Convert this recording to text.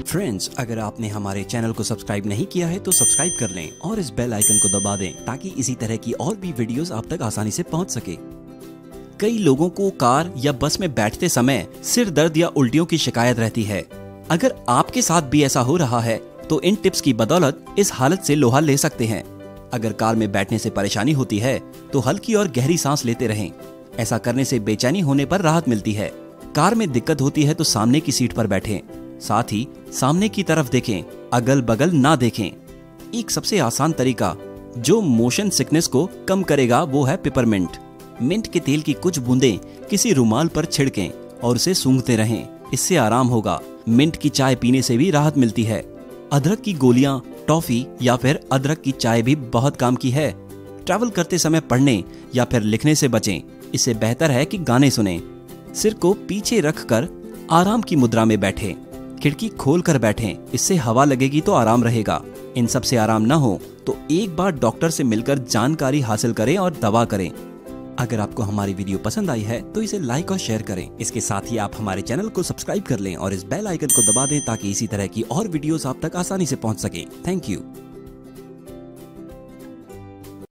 Friends, अगर आपने हमारे चैनल को सब्सक्राइब नहीं किया है तो सब्सक्राइब कर लें और इस बेल आइकन को दबा दें ताकि इसी तरह की और भी वीडियोस आप तक आसानी से पहुंच सके। कई लोगों को कार या बस में बैठते समय सिर दर्द या उल्टियों की शिकायत रहती है। अगर आपके साथ भी ऐसा हो रहा है तो इन टिप्स की बदौलत इस हालत से लोहा ले सकते हैं। अगर कार में बैठने से परेशानी होती है तो हल्की और गहरी सांस लेते रहें। ऐसा करने से बेचैनी होने पर राहत मिलती है। कार में दिक्कत होती है तो सामने की सीट पर बैठें। साथ ही सामने की तरफ देखें, अगल बगल ना देखें। एक सबसे आसान तरीका जो मोशन सिकनेस को कम करेगा वो है पिपरमिंट। मिंट के तेल की कुछ बूंदें किसी रुमाल पर छिड़कें और उसे सूंघते रहें। इससे आराम होगा। मिंट की चाय पीने से भी राहत मिलती है। अदरक की गोलियां, टॉफी या फिर अदरक की चाय भी बहुत काम की है। ट्रैवल करते समय पढ़ने या फिर लिखने से बचें। इससे बेहतर है कि गाने सुनें। सिर को पीछे रखकर आराम की मुद्रा में बैठें। खिड़की खोलकर बैठें, इससे हवा लगेगी तो आराम रहेगा। इन सब से आराम न हो तो एक बार डॉक्टर से मिलकर जानकारी हासिल करें और दवा करें। अगर आपको हमारी वीडियो पसंद आई है तो इसे लाइक और शेयर करें। इसके साथ ही आप हमारे चैनल को सब्सक्राइब कर लें और इस बेल आइकन को दबा दें ताकि इसी तरह की और वीडियोस आप तक आसानी से पहुंच सके। Thank you.